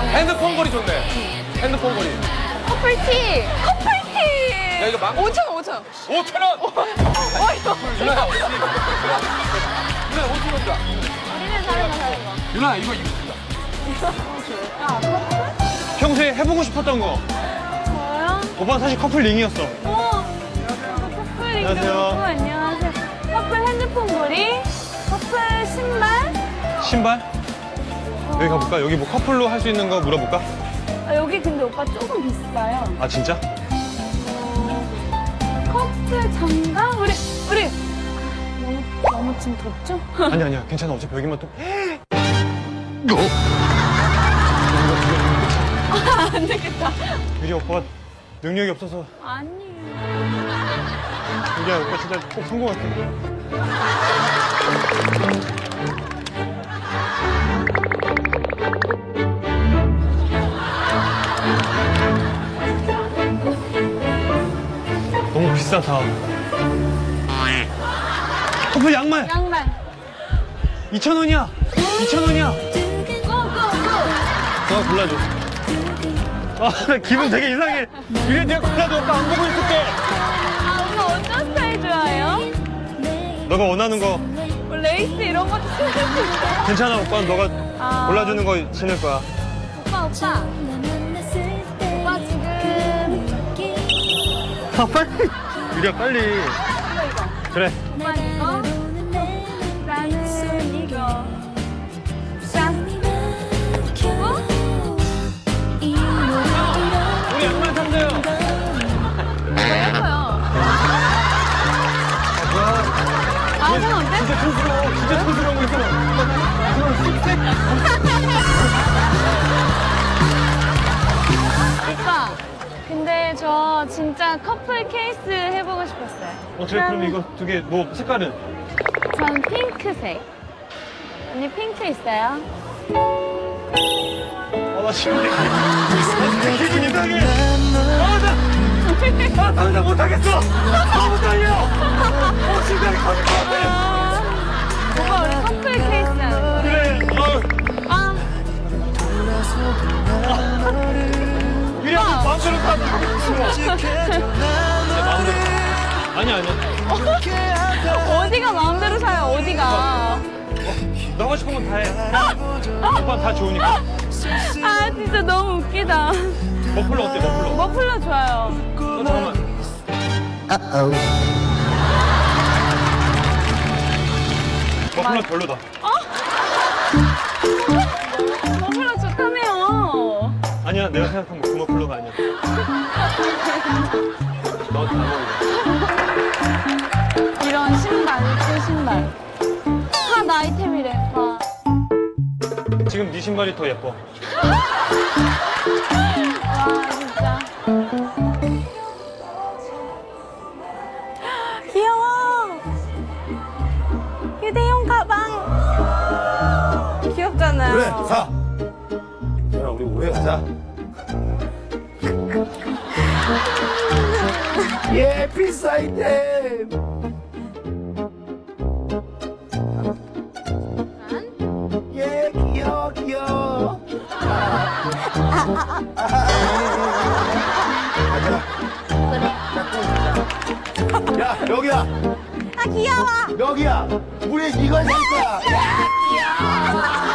핸드폰 거리 좋네. 핸드폰 거리. 커플티! 커플티! 야, 이거 5,000원, 5,000원. 5,000원! 유나야, 어디? 유나야, 5,000원이다. 우리는 다른 거, 다른 거. 유나야, 이거 주자. 평소에 해보고 싶었던 거. 저요? 오빠는 사실 커플 링이었어. 커플 링 안녕하세요. 안녕하세요. 커플 핸드폰 거리, 커플 신발. 신발? 여기 가볼까? 여기 뭐 커플로 할 수 있는 거 물어볼까? 아, 여기 근데 오빠 조금 비싸요. 아, 진짜? 커플 장갑? 우리 너무 지금 덥죠? 아니야. 괜찮아. 어차피 여기만 또. 안 되겠다. 유리 오빠가 능력이 없어서. 아니에요. 유리야, 오빠 진짜 꼭 성공할게. 너무 비싸다. 커플 양말! 양말. 2,000원이야! 2,000원이야! 고고고. 너가 골라줘. 아, 나 기분 되게 이상해. 유리 내가 골라도 오빠 안 보고 있을게. 아, 오빠 어떤 스타일 좋아해요? 너가 원하는 거 뭐 레이스 이런 것도 신을 텐데. 괜찮아. 오빠는 너가 골라주는 거 신을 거야. 오빠. 오빠 지금 아, 빨리. 유리야, 빨리. 이거. 그래. 오빠 이거. 나는 이거. 짠. 우리 양말 샀어요. 이거 예뻐요. 아, 손 어때? 진짜 촌스러워. 진짜 촌스러운 거 있어. 오빠. 근데 저 진짜 커플 케이스 해보고 싶었어요. 그래, 그럼 이거 두 개, 뭐, 색깔은? 전 핑크색. 언니 핑크 있어요? 나 지금 기분 이상해. 나 못하겠어. 너무 떨려. 심장이 터질 것 같아. 오빠 우리 커플 케이스 하는 거. 그래. 아, 유리야, 마음대로 사. 아니야. 어디가 마음대로 사요, 어디가. 너 하고 싶은 건 다 해. 오빠 다 좋으니까. 아, 진짜 너무 웃기다. 머플러 어때, 머플러? 머플러 좋아요. 잠깐만. 머플러 별로다. 머플러 좋다며요. 아니야, 내가 생각한 그 머플러가 아니야. 너 다 먹어. 이런 신발, 예쁜 신발. 핫 아이템이래, 다. 지금 네 신발이 더 예뻐. 와, 진짜. 귀여워. 휴대용 가방. 귀엽잖아요. 그래, 사. 야, 우리 오래 가자. 예, 필수 아이템. 예, 귀여워. 야, 여기야. 아, 귀여워. 여기야. 우리 이걸 살 거야.